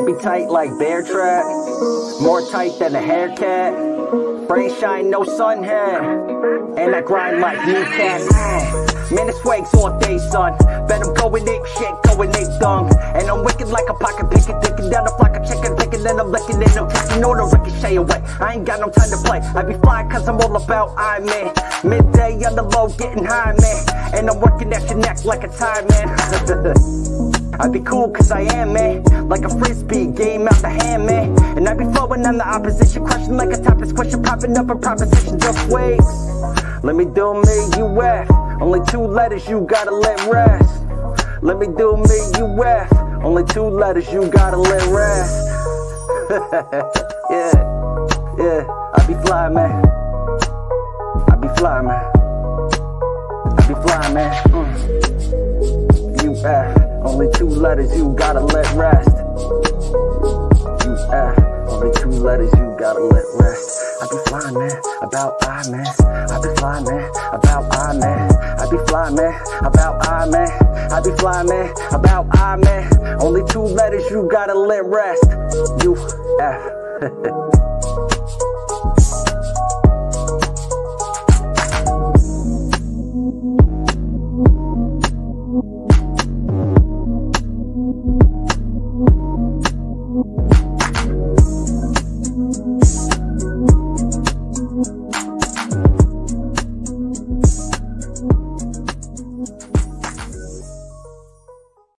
be tight like bear trap, more tight than a haircat. Brain shine, no sun hair, and I grind like kneecap. Man, it's swags all day, son. Bet I'm going ape shit, going ape dung. And I'm wicked like a pocket picket, thinking down the flock of chicken, thinking then I'm licking and I'm taking all the ricochet away. I ain't got no time to play. I be fly cause I'm all about I, man. Midday on the low, getting high, man. And I'm working at your neck like a tie, man. I be cool cause I am, man. Like a frisbee, game out the hand, man. And I be flowing on the opposition, crushing like a topless question, popping up a proposition, just wait. Let me do me, you F. Only 2 letters you gotta let rest. Let me do me, you F. Only 2 letters you gotta let rest. Yeah, yeah, I be fly, man. I be fly, man. I be fly, man. You F. Only 2 letters you gotta let rest. You F. Only 2 letters you gotta let rest. I be fly, man, about I, man. I be fly, man, about I, man. I be fly, man, about I, man. I be fly, man, about I, man. Only 2 letters you gotta let rest. You F.